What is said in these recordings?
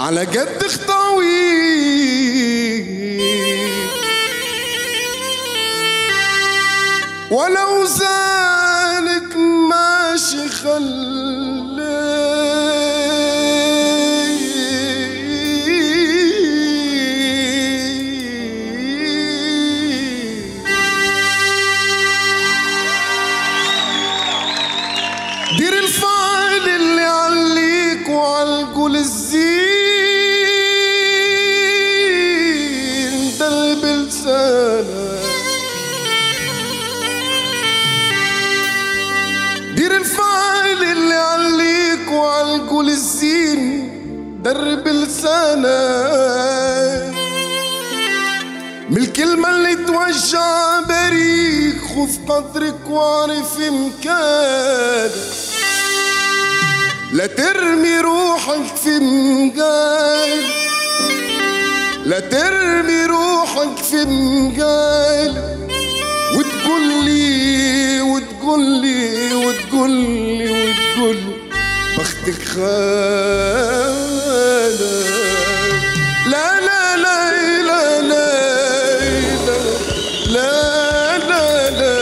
على قد خطاوي ولو زالك ماشي خلي دير الفايل اللي عليك وعالقول الزين درب لسانك دير الفايل اللي عليك وعالقول الزين درب لسانك من الكلمة اللي توجع بريك خذ قدرك واعرف مكانك لا ترمي روحك في مجال لا ترمي روحك في مجال وتقول لي وتقول لي وتقول لي وتقول لي بختك خانك لا لا لا لا لا لا لا لا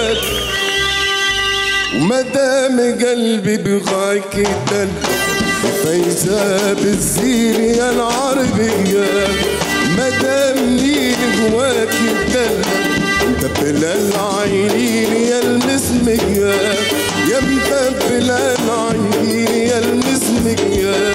ومدام قلبي بغاك يدل فايزة بالزين يا العربية مدام نيل جواك يدل مدبل العينين يا المسمية يا مدبل العينين يا المسمية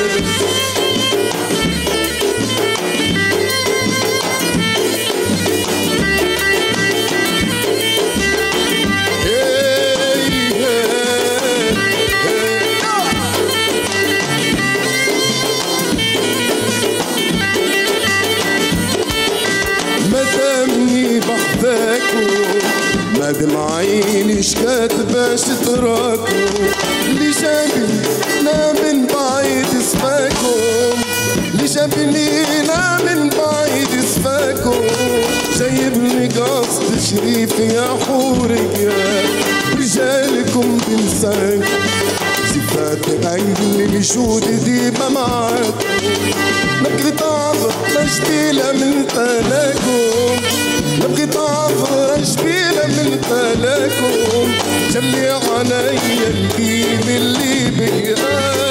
مدامني بحباكو مادم عيني شكات باش تراكو اللي جابني لا من بعيد سفاكو اللي جابني لا من بعيد سفاكو جايبني قصد شريف يا حورية رجالكم بنساكو صفات أهل الجود ديما معاكو نبغي تعبر جبيلة من تلاكم نبغي تعبر جبيلة من تلاكم جلي عليا الجيل اللي بيا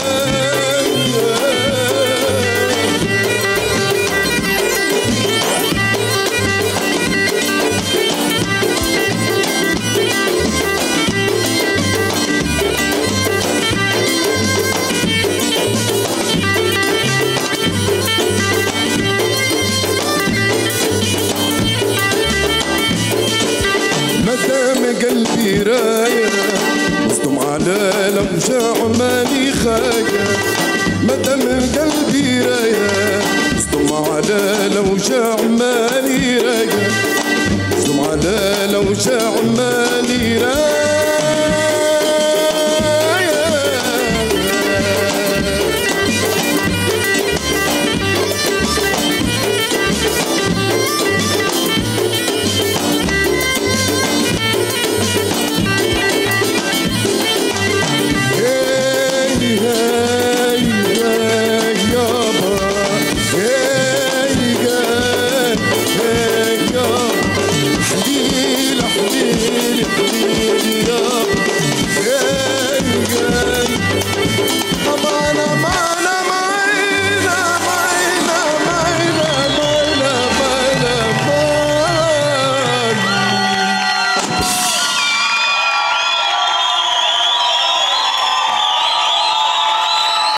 مدام قلبي راية مصدوم على الأوجاع مالي خاية مدام قلبي راية مصدوم على الأوجاع مالي راية مصدوم على الأوجاع مالي راية